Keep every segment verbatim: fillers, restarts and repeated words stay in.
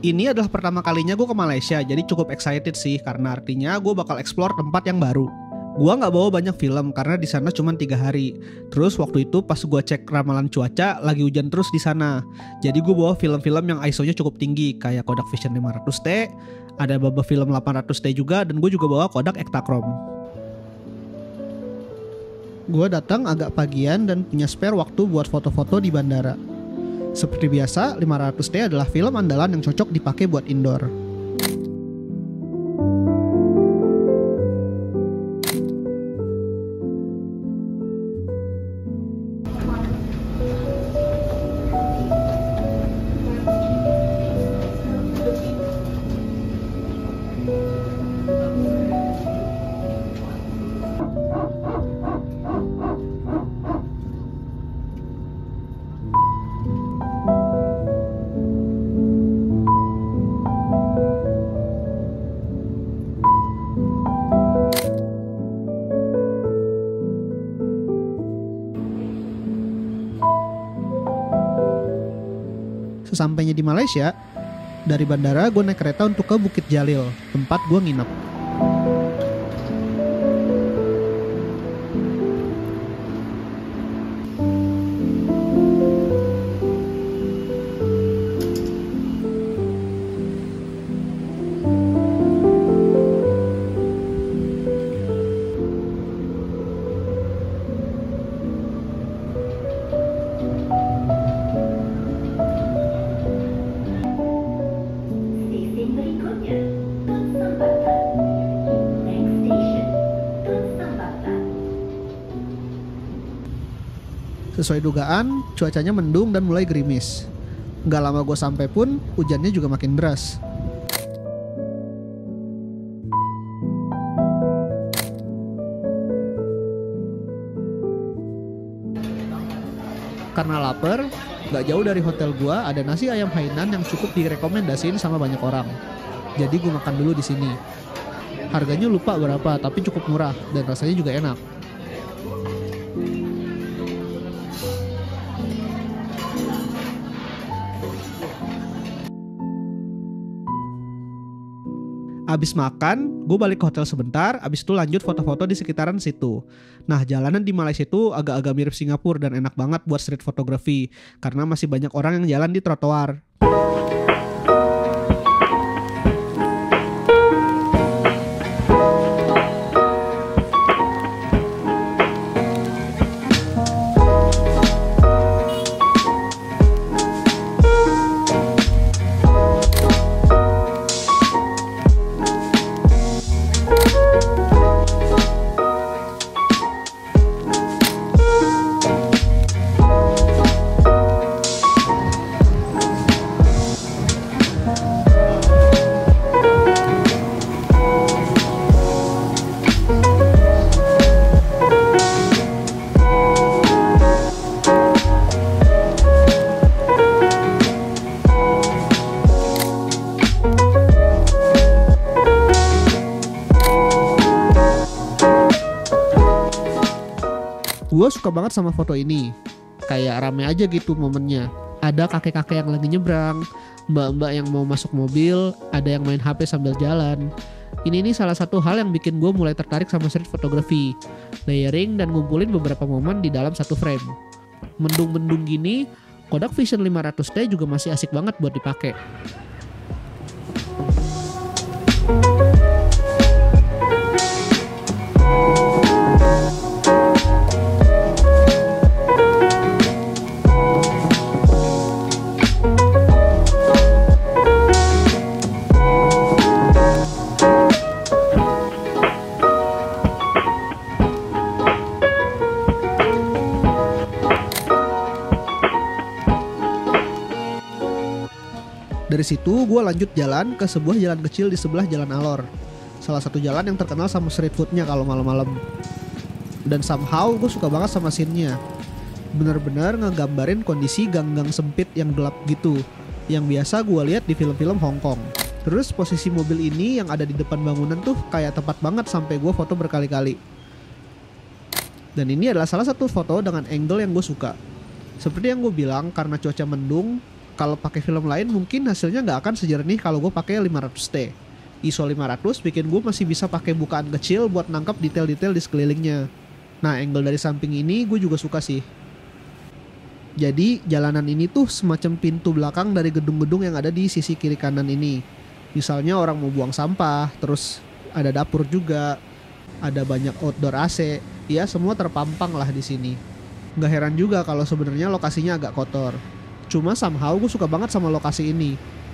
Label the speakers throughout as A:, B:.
A: Ini adalah pertama kalinya gue ke Malaysia, jadi cukup excited sih karena artinya gue bakal explore tempat yang baru. Gue nggak bawa banyak film karena di sana cuma tiga hari. Terus waktu itu pas gue cek ramalan cuaca lagi hujan terus di sana. Jadi gue bawa film-film yang I S O-nya cukup tinggi kayak Kodak Vision lima ratus T, ada beberapa film delapan ratus T juga, dan gue juga bawa Kodak Ektachrome. Gue datang agak pagian dan punya spare waktu buat foto-foto di bandara. Seperti biasa, lima ratus T adalah film andalan yang cocok dipakai buat indoor. Sesampainya di Malaysia, dari bandara gue naik kereta untuk ke Bukit Jalil, tempat gue nginep. Sesuai dugaan, cuacanya mendung dan mulai gerimis. Nggak lama gue sampai pun, hujannya juga makin deras. Karena lapar, nggak jauh dari hotel gue ada nasi ayam Hainan yang cukup direkomendasiin sama banyak orang. Jadi gue makan dulu di sini. Harganya lupa berapa, tapi cukup murah dan rasanya juga enak. Abis makan, gue balik ke hotel sebentar, abis itu lanjut foto-foto di sekitaran situ. Nah, jalanan di Malaysia itu agak-agak mirip Singapura dan enak banget buat street photography, karena masih banyak orang yang jalan di trotoar. Gue suka banget sama foto ini. Kayak rame aja gitu momennya. Ada kakek-kakek yang lagi nyebrang, mbak-mbak yang mau masuk mobil, ada yang main H P sambil jalan. Ini nih salah satu hal yang bikin gue mulai tertarik sama street photography. Layering dan ngumpulin beberapa momen di dalam satu frame. Mendung-mendung gini, Kodak Vision lima ratus T juga masih asik banget buat dipakai. Dari situ gue lanjut jalan ke sebuah jalan kecil di sebelah Jalan Alor. Salah satu jalan yang terkenal sama street foodnya kalau malam-malam. Dan somehow gue suka banget sama scene-nya. Bener-bener ngegambarin kondisi gang-gang sempit yang gelap gitu, yang biasa gue lihat di film-film Hong Kong. Terus posisi mobil ini yang ada di depan bangunan tuh kayak tepat banget sampai gue foto berkali-kali. Dan ini adalah salah satu foto dengan angle yang gue suka. Seperti yang gue bilang, karena cuaca mendung, Kalau pakai film lain mungkin hasilnya nggak akan sejernih kalau gue pakai lima ratus T. I S O lima ratus bikin gue masih bisa pakai bukaan kecil buat nangkap detail-detail di sekelilingnya. Nah, angle dari samping ini gue juga suka sih. Jadi jalanan ini tuh semacam pintu belakang dari gedung-gedung yang ada di sisi kiri kanan ini. Misalnya orang mau buang sampah, terus ada dapur juga, ada banyak outdoor A C, ya semua terpampang lah di sini. Gak heran juga kalau sebenarnya lokasinya agak kotor. Cuma somehow gue suka banget sama lokasi ini.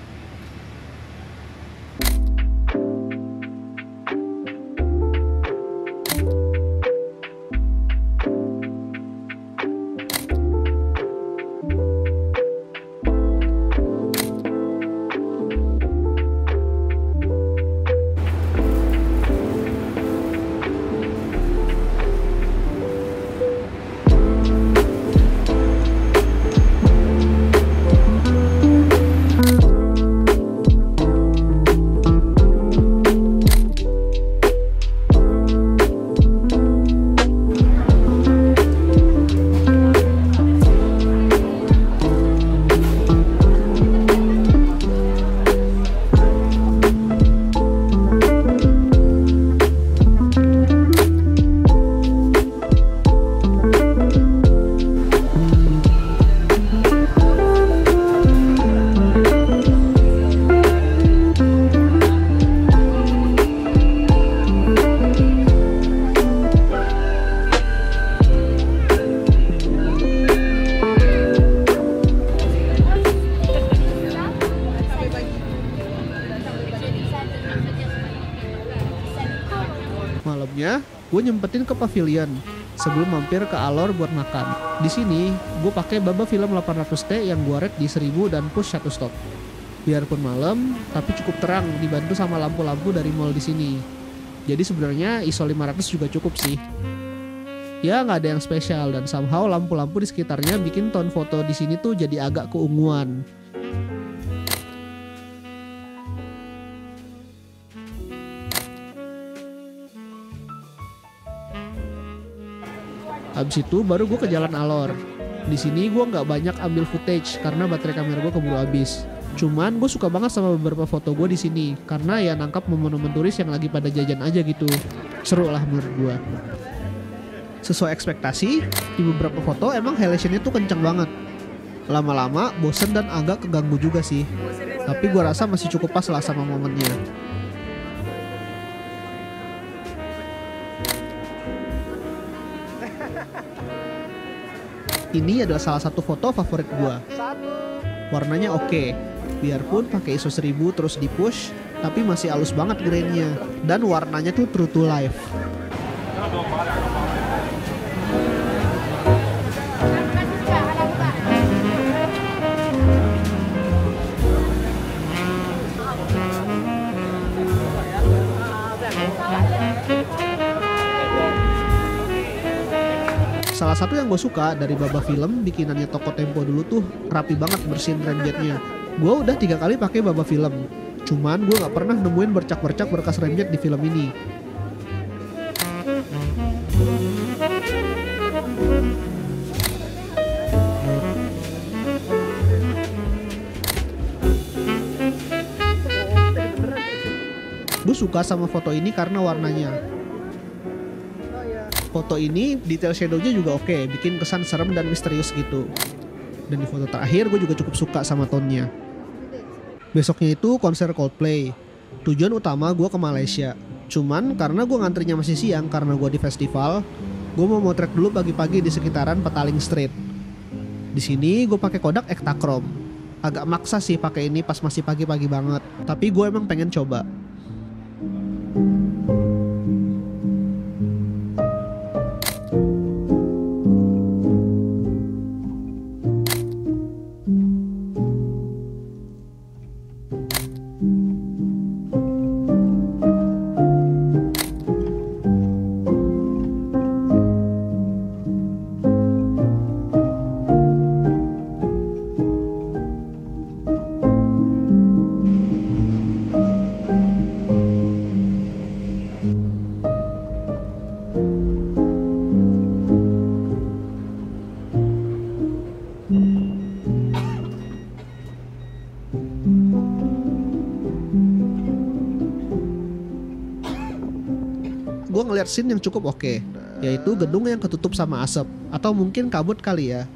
A: Malamnya, gue nyempetin ke pavilion sebelum mampir ke Alor buat makan. Di sini, gue pakai Baba Film delapan ratus T yang gue rate di seribu dan push satu stop. Biarpun malam, tapi cukup terang dibantu sama lampu-lampu dari mall di sini. Jadi sebenarnya I S O lima ratus juga cukup sih. Ya nggak ada yang spesial dan somehow lampu-lampu di sekitarnya bikin tone foto di sini tuh jadi agak keunguan. Abis itu baru gue ke Jalan Alor. Di sini gue nggak banyak ambil footage karena baterai kamera gue keburu habis. Cuman gue suka banget sama beberapa foto gue di sini karena ya nangkap momen-momen turis yang lagi pada jajan aja gitu. Seru lah menurut gue. Sesuai ekspektasi, di beberapa foto emang highlights-nya tuh kenceng banget. Lama-lama bosen dan agak keganggu juga sih. Tapi gue rasa masih cukup pas lah sama momennya. Ini adalah salah satu foto favorit gue. Warnanya oke, biarpun pakai I S O seribu terus di push, tapi masih halus banget grainnya. Dan warnanya tuh true to life. Salah satu yang gue suka dari Baba Film bikinannya toko Tempo dulu tuh rapi banget bersihin remjetnya. Gue udah tiga kali pakai Baba Film, cuman gue nggak pernah nemuin bercak-bercak berkas remjet di film ini. Gue suka sama foto ini karena warnanya. Foto ini detail shadownya juga oke, bikin kesan serem dan misterius gitu. Dan di foto terakhir gue juga cukup suka sama tone-nya. Besoknya itu konser Coldplay. Tujuan utama gue ke Malaysia. Cuman karena gue ngantrinya masih siang karena gue di festival, gue mau motret dulu pagi-pagi di sekitaran Petaling Street. Di sini gue pakai Kodak Ektachrome. Agak maksa sih pakai ini pas masih pagi-pagi banget, tapi gue emang pengen coba. gue ngeliat scene yang cukup oke, yaitu gedung yang ketutup sama asap, atau mungkin kabut kali ya.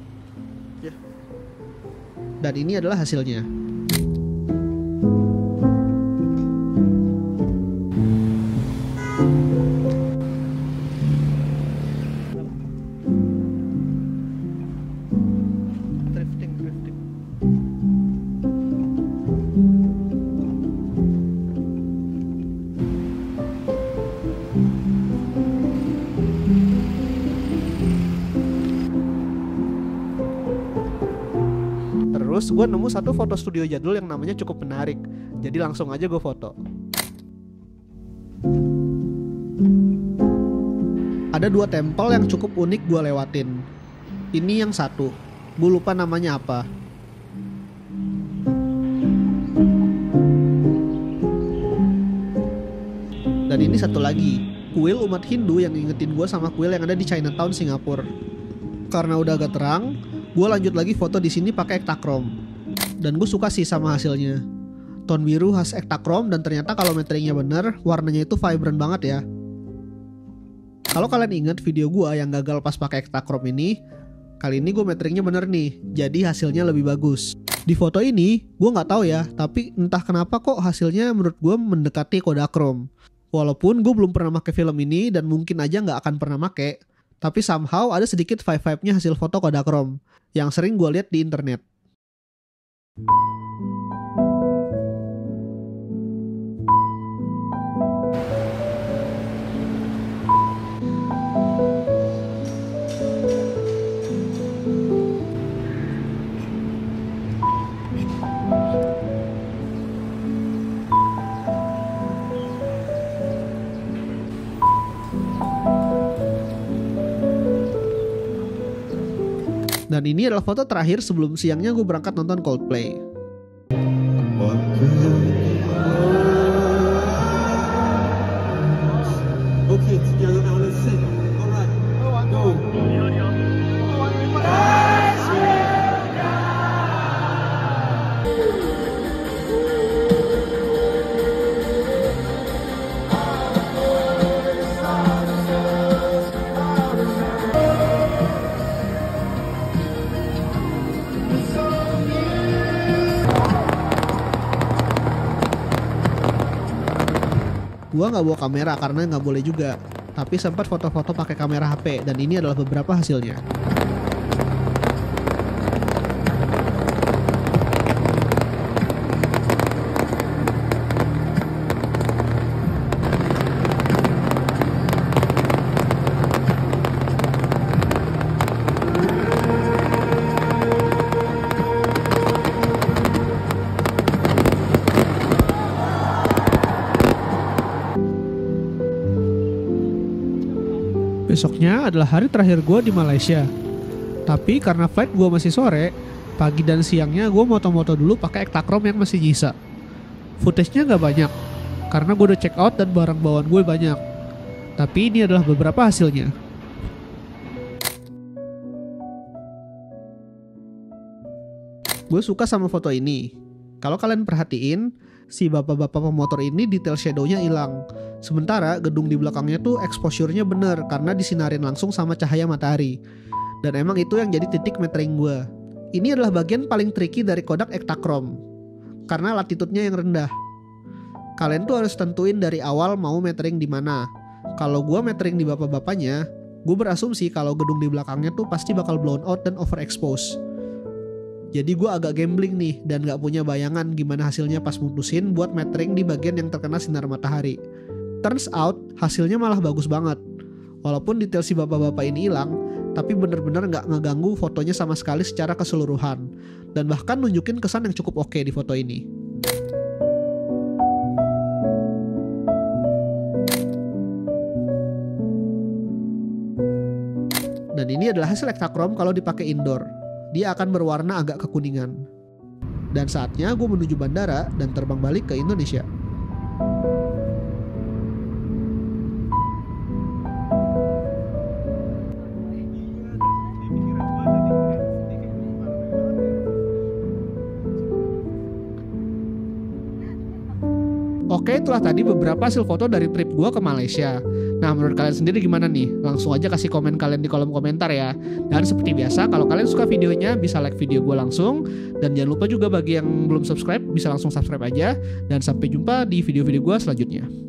A: Dan ini adalah hasilnya. Drifting, drifting. Terus gue nemu satu foto studio jadul yang namanya cukup menarik. Jadi langsung aja gue foto. Ada dua tempel yang cukup unik gue lewatin. Ini yang satu, gue lupa namanya apa. Dan ini satu lagi, kuil umat Hindu yang ngingetin gue sama kuil yang ada di Chinatown, Singapura. Karena udah agak terang, gue lanjut lagi foto di sini pakai Ektachrome. Dan gue suka sih sama hasilnya. Tone biru khas Ektachrome, dan ternyata kalau meteringnya bener, warnanya itu vibrant banget ya. Kalau kalian ingat video gue yang gagal pas pakai Ektachrome ini, kali ini gue meteringnya bener nih, jadi hasilnya lebih bagus. Di foto ini, gue nggak tahu ya, tapi entah kenapa kok hasilnya menurut gue mendekati Kodachrome. Walaupun gue belum pernah pakai film ini dan mungkin aja nggak akan pernah pakai, tapi somehow ada sedikit vibe-vibe-nya hasil foto Kodachrome yang sering gue lihat di internet. Dan ini adalah foto terakhir sebelum siangnya gue berangkat nonton Coldplay.
B: Okay, together now, let's sing. All right, go.
A: Gua nggak bawa kamera karena nggak boleh juga, tapi sempat foto-foto pakai kamera H P, dan ini adalah beberapa hasilnya. Besoknya adalah hari terakhir gue di Malaysia. Tapi karena flight gue masih sore, pagi dan siangnya gue moto-moto dulu pakai Ektachrome yang masih nyisa. Footage-nya gak banyak, karena gue udah check out dan barang bawaan gue banyak. Tapi ini adalah beberapa hasilnya. Gue suka sama foto ini. Kalau kalian perhatiin, si bapak-bapak pemotor ini detail shadow-nya hilang. Sementara gedung di belakangnya tuh exposure-nya bener karena disinarin langsung sama cahaya matahari. Dan emang itu yang jadi titik metering gue. Ini adalah bagian paling tricky dari Kodak Ektachrome, karena latitude-nya yang rendah. Kalian tuh harus tentuin dari awal mau metering di mana. Kalau gue metering di bapak-bapaknya, gue berasumsi kalau gedung di belakangnya tuh pasti bakal blown out dan overexpose. Jadi gue agak gambling nih dan gak punya bayangan gimana hasilnya pas mutusin buat metering di bagian yang terkena sinar matahari. Turns out hasilnya malah bagus banget. Walaupun detail si bapak-bapak ini hilang, tapi bener-bener gak ngeganggu fotonya sama sekali secara keseluruhan. Dan bahkan nunjukin kesan yang cukup oke di foto ini. Dan ini adalah hasil Ektachrome kalau dipakai indoor. Dia akan berwarna agak kekuningan. Dan saatnya gue menuju bandara dan terbang balik ke Indonesia. Oke, itulah tadi beberapa hasil foto dari trip gue ke Malaysia. Nah, menurut kalian sendiri gimana nih? Langsung aja kasih komen kalian di kolom komentar ya. Dan seperti biasa, kalau kalian suka videonya, bisa like video gue langsung. Dan jangan lupa juga bagi yang belum subscribe, bisa langsung subscribe aja. Dan sampai jumpa di video-video gue selanjutnya.